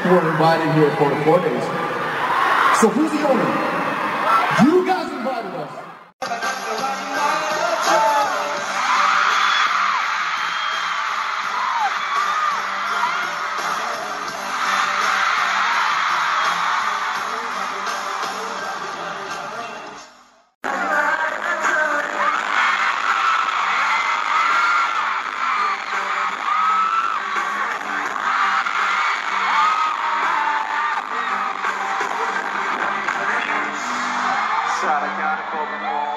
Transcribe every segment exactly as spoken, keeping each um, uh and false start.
were invited here for the four days. So who's the owner? You guys invited us. I got it for the wall.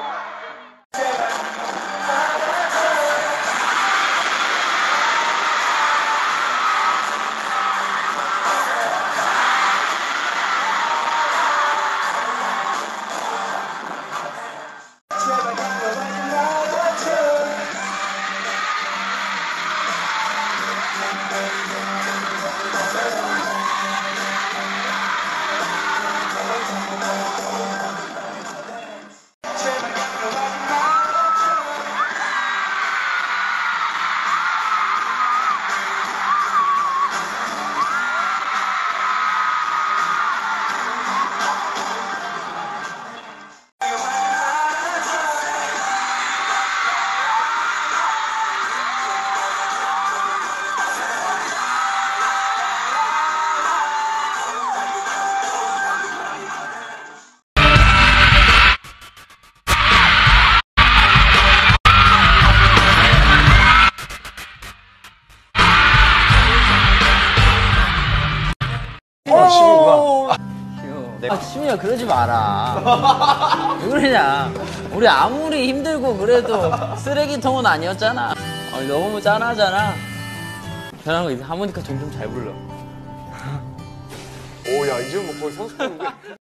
어, 시민구나. 아, 시민아, 그러지 마라. 왜 그러냐. 우리 아무리 힘들고 그래도 쓰레기통은 아니었잖아. 아, 너무 짠하잖아. 편한 거 이제 하모니카 종좀 잘 불러. 오, 야, 이제 뭐 거의 선수인데.